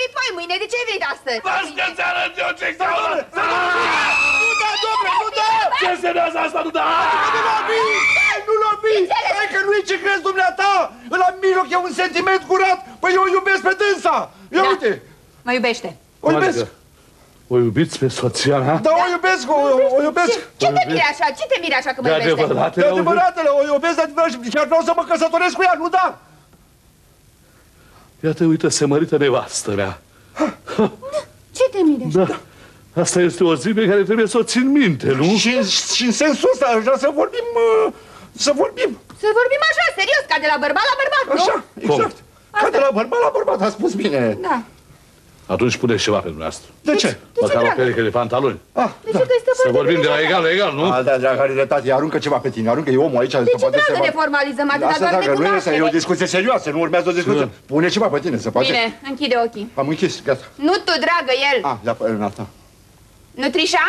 vii mai mâine, de ce vii astăzi? Las că ți arăt eu ce extraordinar! Nu da, domnule, nu da! Ce semnează asta, nu da? Nu lovi! Nu lovi! Hai că nu e ce crezi dumneata! La mijloc e un sentiment curat! Păi eu o iubesc pe dânsa! Ia uite! Mă iubește. O iubesc! O iubiți pe soția mea? Da, o iubesc, o iubesc! Ce te miri așa? Ce te miri așa că mă De iubește? adevăratele, De adevăratele, o iubesc de adevărat și chiar vreau să mă căsătoresc cu ea, nu da? Iată, uită, se mărită nevastă mea. Ce te miri așa? Da. Asta este o zi pe care trebuie să o țin minte, nu? Și în sensul ăsta aș vrea să vorbim, să vorbim. Să vorbim așa, serios, ca de la bărbat la bărbat, nu? Așa, exact. Ca de la bărbat la bărbat, a spus bine. Da. Atunci puneți ceva pentru noastră. De ce? Măcar o pereche de pantaloni. De ce că este Să vorbim de la egal la egal, nu? Da, dragă, tati, aruncă ceva pe tine, aruncă, e omul aici. De ce dragă ne formalizăm atâta, Asta, doar dragă, ne nu este, e o cunoaștere? discuție serioasă, nu urmează o discuție. Pune ceva pe tine, se poate. Bine, închide ochii. Am închis, gata. Nu tu, dragă, el. Da, în asta. Nu trișa?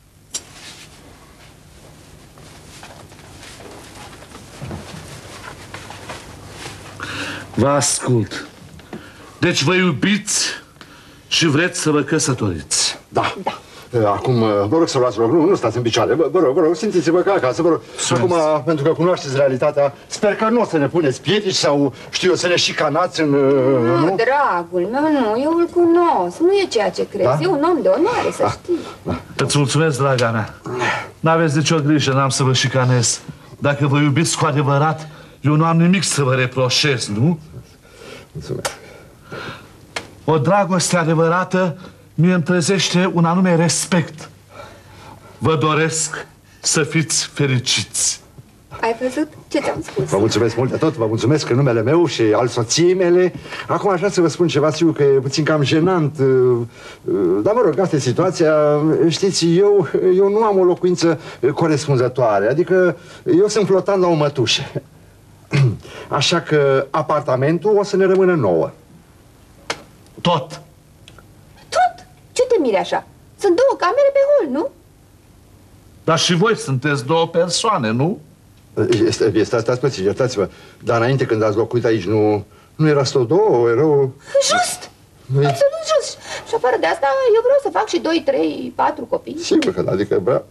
Vă ascult. Deci vă iubiți și vreți să vă căsătoriți. Da. Acum, vă rog să luați loc, nu stați în picioare, vă rog, simțiți-vă ca acasă, vă rog. Acum, pentru că cunoașteți realitatea, sper că nu o să ne puneți piedici sau, știu eu, să ne șicanați în... Nu, dragul meu, nu, eu îl cunosc, nu e ceea ce crezi, Da? e un om de onoare, să știi. Îți mulțumesc, draga mea. N-aveți nicio grijă, n-am să vă șicanez. Dacă vă iubiți cu adevărat, eu nu am nimic să vă reproșez, nu? Mulțumesc. O dragoste adevărată mie îmi trezește un anume respect. Vă doresc să fiți fericiți. Ai văzut ce ți-am spus? Vă mulțumesc mult de tot, vă mulțumesc în numele meu și al soției mele. Acum aș vrea să vă spun ceva, știu că e puțin cam jenant, dar mă rog, asta e situația. Știți, eu nu am o locuință corespunzătoare, adică eu sunt flotant la o mătușă. Așa că apartamentul o să ne rămână nouă. Tot. Tot? Ce te miri așa? Sunt două camere pe hol, nu? Dar și voi sunteți două persoane, nu? Stați puțin, iertați-vă. Dar înainte când ați locuit aici, nu era tot două, erau... Just! Absolut just! Și afară de asta, eu vreau să fac și 2, 3, 4 copii. Sigur că da, adică vreau...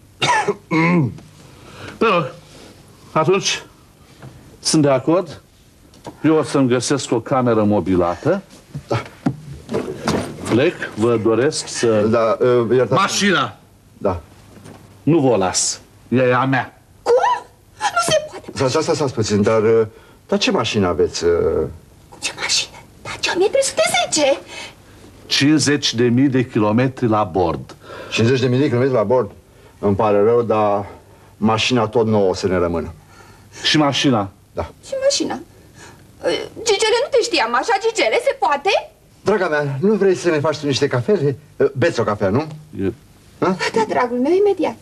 Atunci, sunt de acord. Eu o să-mi găsesc o cameră mobilată. Da. Plec, vă doresc să... Da, iertați... Mașina! Da. Nu vă las. E a mea. Cum? Nu se poate. Stați puțin, dar ce mașină aveți? Ce mașină? Dacia 1310. 50.000 de kilometri la bord. 50.000 de kilometri la bord? Îmi pare rău, dar mașina tot nouă o să ne rămână. Și mașina? Da. Și mașina? Gigele, nu te știam așa, Gigele, se poate? Draga mea, nu vrei să ne faci tu niște cafele? Beți o cafea, nu? Da, dragul meu, imediat.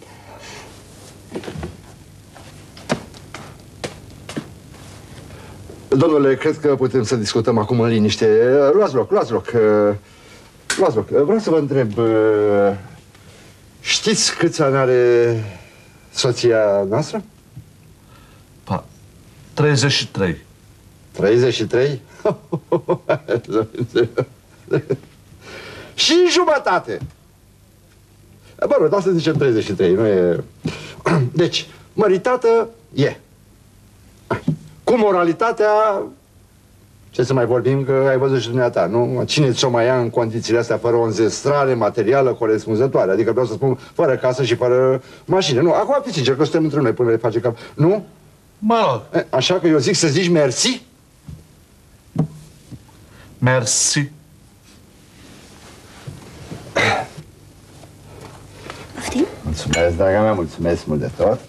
Domnule, cred că putem să discutăm acum în liniște. Luați loc. Luați loc. Vreau să vă întreb, știți câți ani are soția noastră? 33. 33? Și jumătate. Bă, rog, da să zicem 33, nu e... Deci, măritată e. Cu moralitatea... Ce să mai vorbim, că ai văzut și dumneata, nu? Cine ți-o mai ia în condițiile astea fără o înzestrare materială corespunzătoare? Adică vreau să spun, fără casă și fără mașină. Nu, acum fiți sincer, că suntem între noi până le face cap. Nu? Mă rog. Așa că eu zic să zici mersi. Mersi. Poftim? Mulțumesc, draga mea, mulțumesc mult de tot.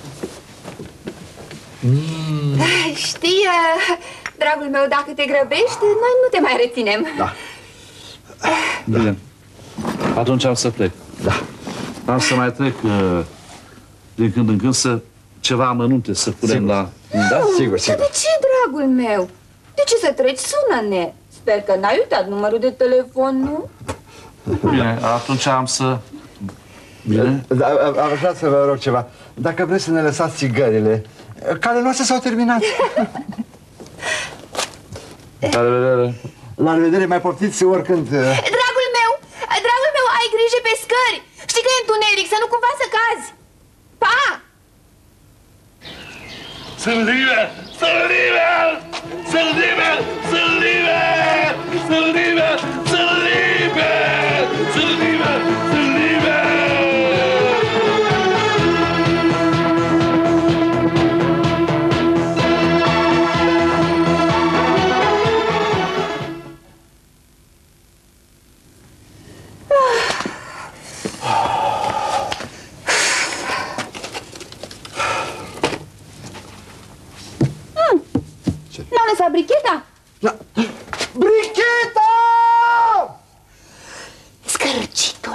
Știi, dragul meu, dacă te grăbești, noi nu te mai reținem. Da. Bine. Atunci am să plec. Da. Am să mai trec din când în când ceva amănunte să punem la... Da? Sigur. Dar de ce, dragul meu? De ce să treci? Sună-ne. Sper că n-ai uitat numărul de telefon, nu? Bine, atunci am să... Bine? Am vrea să vă rog ceva. Dacă vreți să ne lăsați țigările, care noastre s-au terminat. La revedere. La revedere, mai poftiți oricând. Dragul meu, ai grijă pe scări. Știi că e întuneric, să nu cumva să cazi. Pa! Sunt liber! Sunt liber! Sunt liber! Sunt liber! Sunt liber! Sunt liber! Sunt liber! Sunt liber! N-au lăsat bricheta? Da. Bricheta! Scărcitul.